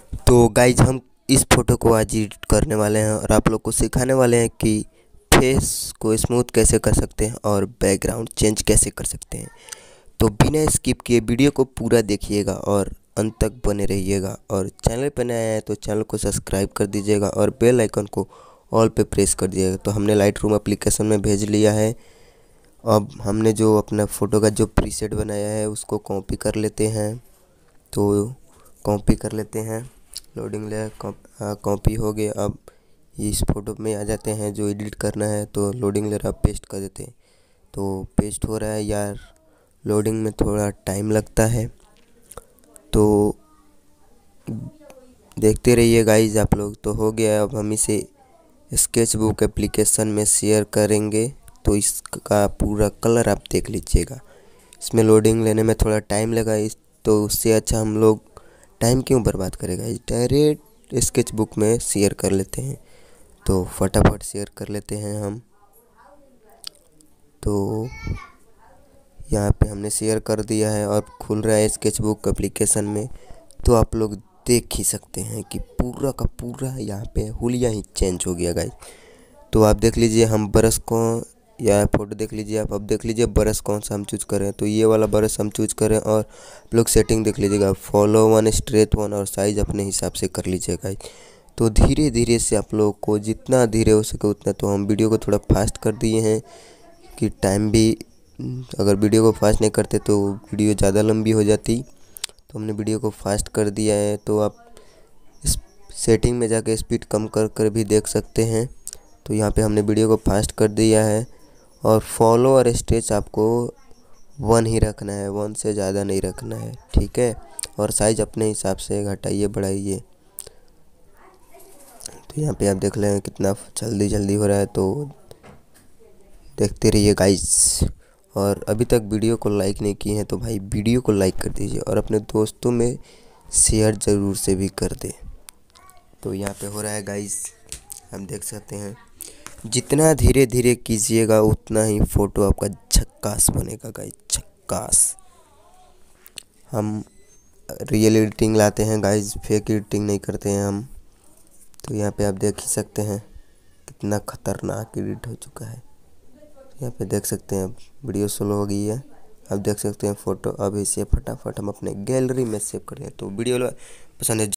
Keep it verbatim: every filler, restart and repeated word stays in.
तो गाइज हम इस फ़ोटो को आज एडिट करने वाले हैं और आप लोग को सिखाने वाले हैं कि फेस को स्मूथ कैसे कर सकते हैं और बैकग्राउंड चेंज कैसे कर सकते हैं। तो बिना स्किप किए वीडियो को पूरा देखिएगा और अंत तक बने रहिएगा। और चैनल पर नया है तो चैनल को सब्सक्राइब कर दीजिएगा और बेल आइकन को ऑल पे प्रेस कर दीजिएगा। तो हमने लाइट रूम एप्लीकेशन में भेज लिया है। अब हमने जो अपना फ़ोटो का जो प्रीसेट बनाया है उसको कॉपी कर लेते हैं। तो कॉपी कर लेते हैं, लोडिंग लेयर कॉपी हो गया। अब इस फ़ोटो में आ जाते हैं, जो एडिट करना है तो लोडिंग लेयर आप पेस्ट कर देते हैं। तो पेस्ट हो रहा है यार, लोडिंग में थोड़ा टाइम लगता है तो देखते रहिए गाइज आप लोग। तो हो गया, अब हम इसे स्केचबुक एप्लीकेशन में शेयर करेंगे। तो इसका पूरा कलर आप देख लीजिएगा। इसमें लोडिंग लेने में थोड़ा टाइम लगा, इस तो उससे अच्छा हम लोग टाइम क्यों बर्बाद करेगा, इस डायरेक्ट स्केचबुक में शेयर कर लेते हैं। तो फटाफट शेयर कर लेते हैं हम। तो यहाँ पे हमने शेयर कर दिया है और खुल रहा है स्केचबुक एप्लीकेशन में। तो आप लोग देख ही सकते हैं कि पूरा का पूरा यहाँ पे हुलिया ही चेंज हो गया गाइस। तो आप देख लीजिए, हम ब्रश को या फोटो देख लीजिए आप। अब देख लीजिए ब्रश कौन सा हम चूज करें, तो ये वाला ब्रश हम चूज करें। और आप लोग सेटिंग देख लीजिएगा, फॉलो वन, स्ट्रेट वन और साइज़ अपने हिसाब से कर लीजिएगा। तो धीरे धीरे से आप लोग को जितना धीरे हो सके उतना। तो हम वीडियो को थोड़ा फास्ट कर दिए हैं कि टाइम भी, अगर वीडियो को फास्ट नहीं करते तो वीडियो ज़्यादा लंबी हो जाती। तो हमने वीडियो को फास्ट कर दिया है। तो आप इस सेटिंग में जाके स्पीड कम कर कर भी देख सकते हैं। तो यहाँ पे हमने वीडियो को फास्ट कर दिया है। और फॉलो और स्ट्रेच आपको वन ही रखना है, वन से ज़्यादा नहीं रखना है, ठीक है। और साइज़ अपने हिसाब से घटाइए बढ़ाइए। तो यहाँ पे आप देख लें कितना जल्दी जल्दी हो रहा है। तो देखते रहिए गाइस। और अभी तक वीडियो को लाइक नहीं किए हैं तो भाई वीडियो को लाइक कर दीजिए और अपने दोस्तों में शेयर ज़रूर से भी कर दें। तो यहाँ पे हो रहा है गाइस, हम देख सकते हैं। जितना धीरे धीरे कीजिएगा उतना ही फ़ोटो आपका झक्कास बनेगा गाइस, झक्कास। हम रियल एडिटिंग लाते हैं गाइस, फेक एडिटिंग नहीं करते हैं हम। तो यहाँ पे आप देख ही सकते हैं कितना ख़तरनाक एडिट हो चुका है। यहाँ पे देख सकते हैं, वीडियो स्लो हो गई है। आप देख सकते हैं फ़ोटो। अब इसे फटाफट हम अपने गैलरी में सेव करें। तो वीडियो पसंद है